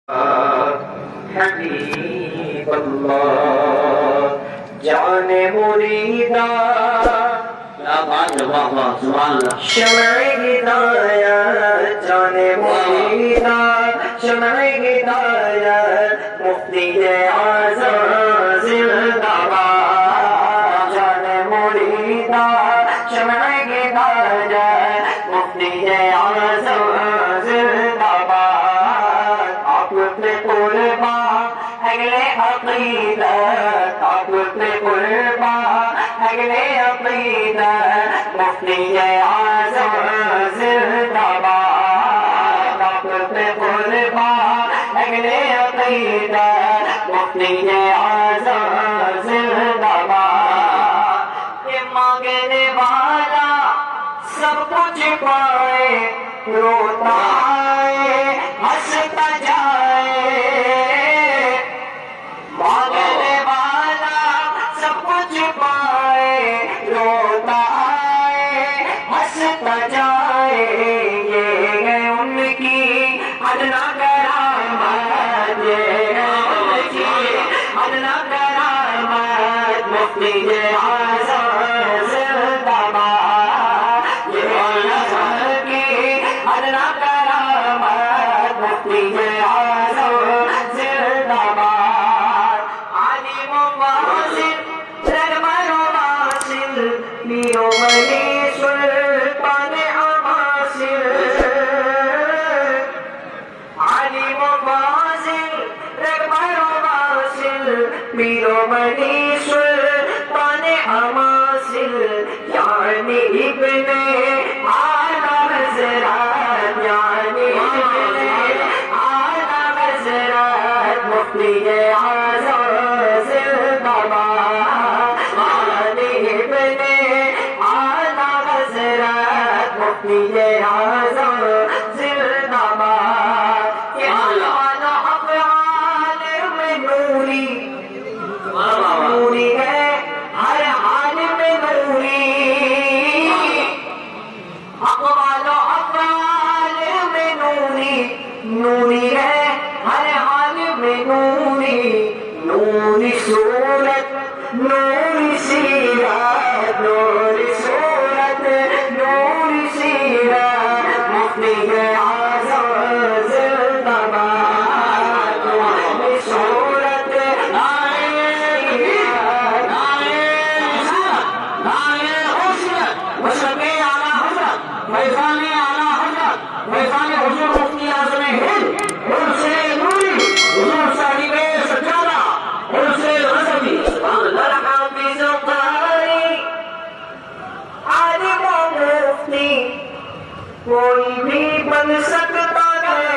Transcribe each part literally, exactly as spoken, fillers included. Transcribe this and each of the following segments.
حبیب اللہ جان مریدا شمع ہدایت جان مریدا شمع ہدایت مفتی اعظم زندہ باد جان مریدا شمع ہدایت مفتی اعظم زندہ باد آپ پہ قربان اگلے عقیدت آپ پہ قربان اگلے عقیدت مفتی اعظم زندہ باد آپ پہ قربان اگلے عقیدت مفتی اعظم زندہ باد یہ مانگنے والا سب کچھ پائے روتا ہے ہنستا جائے مانگنے والا سب کچھ پائے روتا ہے ہنستا جائے یہ ہے ان کی ادنا کرامت یہ ہے ان کی ادنا کرامت مفتی اعظم زندہ باد یہ ہے ان کی ادنا کرامت مفتی اعظم زندہ باد عالم و واصل رہبر و واصل پیر و ولی سلطان عواصل عالم و واصل رہبر و واصل پیر و ولی سلطان عواصل یعنی ابن اعلی حضرت یعنی ابن اعلی حضرت مفتی اعظم زندہ باد یعنی ابن اعلی حضرت مفتی اعظم زندہ باد یہ اعمال و افعال میں نوری نوری ہے ہر حال میں نوری اقوال و افعال میں نوری نوری ہے ہر حال میں نوری نوری صورت نوری سیرت نوری صورت نوری سیرت مفتی اعظم زندہ باد نوری صورت فیضان اعلی حضرت فیضان حضور مفتی اعظم ہند حسن نوری حضور صاحب سجادہ حسن غزنوی حافظ قاری عالم و مفتی کوئی بھی بن سکتا ہے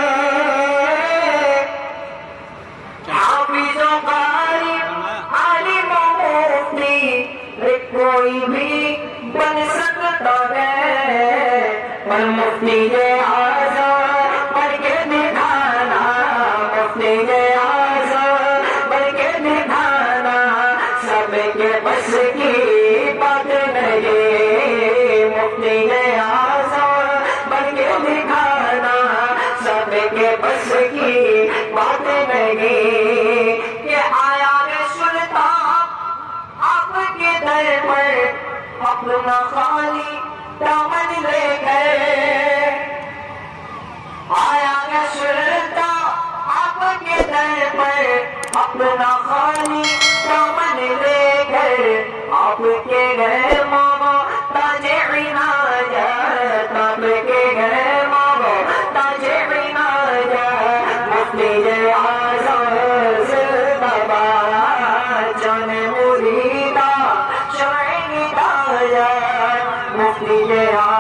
حافظ قاری عالم و مفتی کوئی بھی بن سکتا ہے پر مفتی اعظم بن کے دکھانا مفتی اعظم بن کے دکھانا سب کے بس کی بات نہیں مفتی اعظم بن کے دکھانا سب کے بس کی بات نہیں یہ آیا ہے سلطان آپ کے در پر اپنا خالی دامن لے کر آیا ہے سلطان آپ کے در پر اپنا خالی دامن لے کر آپ کے گھر ماما تاج عنایت آپ کے گھر ماما تاج عنایت مفتی اعظم زندہ باد جان مریدا شمع ہدایت مفتی